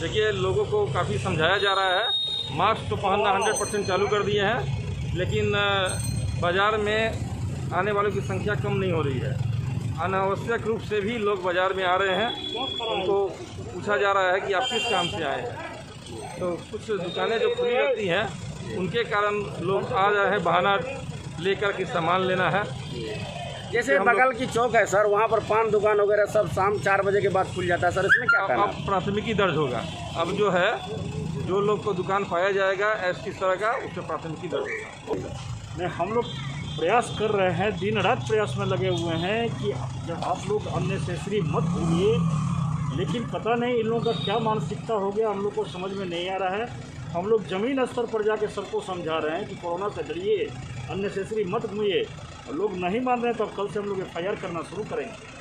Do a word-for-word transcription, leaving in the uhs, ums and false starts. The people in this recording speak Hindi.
देखिए, लोगों को काफ़ी समझाया जा रहा है। मास्क तो पहनना हंड्रेड परसेंट चालू कर दिए हैं, लेकिन बाज़ार में आने वालों की संख्या कम नहीं हो रही है। अनावश्यक रूप से भी लोग बाज़ार में आ रहे हैं। उनको पूछा जा रहा है कि आप किस काम से आए हैं। तो कुछ दुकानें जो खुली रहती हैं उनके कारण लोग आ रहे हैं बहाना लेकर के सामान लेना है। जैसे बगल की चौक है सर, वहाँ पर पान दुकान वगैरह सब शाम चार बजे के बाद खुल जाता है सर, इसमें क्या कहना? अब प्राथमिकी दर्ज होगा। अब जो है, जो लोग को दुकान पाया जाएगा ऐसी इस तरह का, उस पर प्राथमिकी दर्ज होगा। नहीं, हम लोग प्रयास कर रहे हैं, दिन रात प्रयास में लगे हुए हैं कि जब आप लोग अननेसेसरी मत घूमिए, लेकिन पता नहीं इन लोगों का क्या मानसिकता हो गया, हम लोग को समझ में नहीं आ रहा है। हम लोग ज़मीन स्तर पर जाके सबको समझा रहे हैं कि कोरोना से डरिए, अननेसेसरी मत घूमिए। लोग नहीं मान रहे हैं तो कल से हम लोग एफ आई आर करना शुरू करेंगे।